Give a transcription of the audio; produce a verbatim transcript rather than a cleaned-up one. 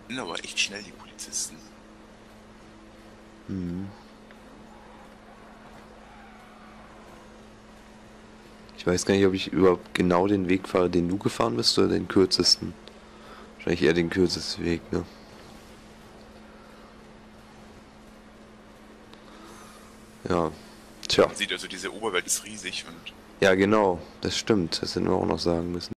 sind aber echt schnell, die Polizisten. Hm. Ich weiß gar nicht, ob ich überhaupt genau den Weg fahre, den du gefahren bist, oder den kürzesten. Wahrscheinlich eher den kürzesten Weg, ne? Ja. Tja. Man sieht also, diese Oberwelt ist riesig und Ja, genau. Das stimmt. Das hätten wir auch noch sagen müssen.